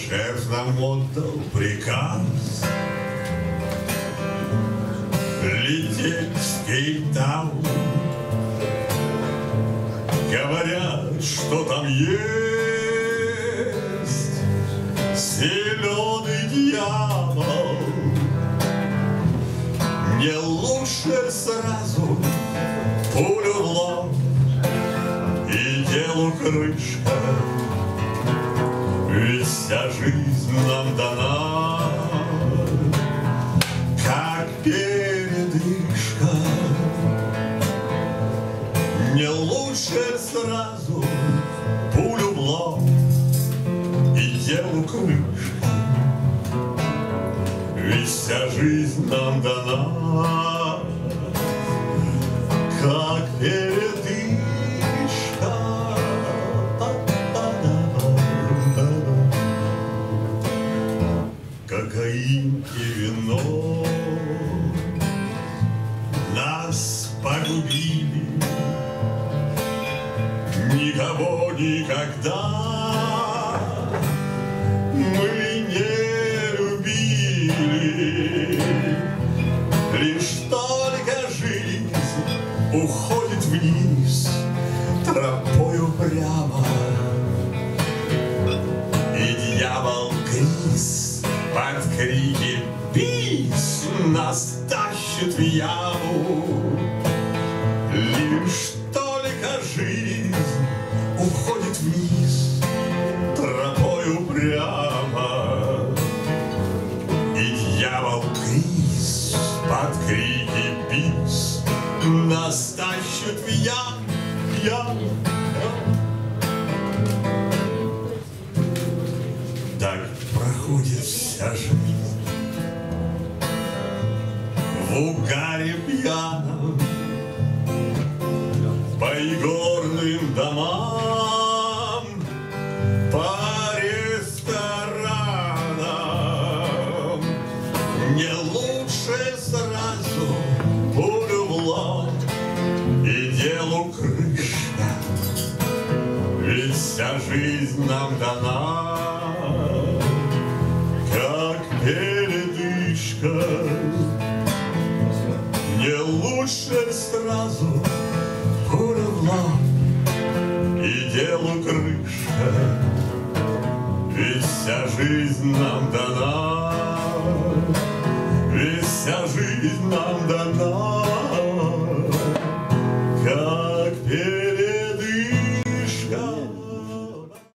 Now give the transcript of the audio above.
Шеф нам отдал приказ лететь в Кейптаун. Говорят, что там есть зеленый дьявол. Мне лучше сразу пулю в лоб и делу крышка. Ведь вся жизнь нам дана, как передышка. Не лучше сразу пулю в лоб и делу крышка. Ведь вся жизнь нам дана, как передышка. Кокаин и вино нас погубили. Никого никогда мы не любили. Лишь только жизнь уходит вниз тропою прямо, и дьявол Крис под крики «Пис!» нас тащит в яму. Лишь только жизнь уходит вниз тропою прямо, и дьявол Крис под крики «Пис!» нас тащит в яму. Так проходит вся жизнь в угаре пьяном, по игорным домам, по ресторанам. Не лучше сразу пулю в лоб и делу крышка. Ведь вся жизнь нам дана, как передышка. Не лучше сразу пуля в лоб и делу крышка. Ведь вся жизнь нам дана,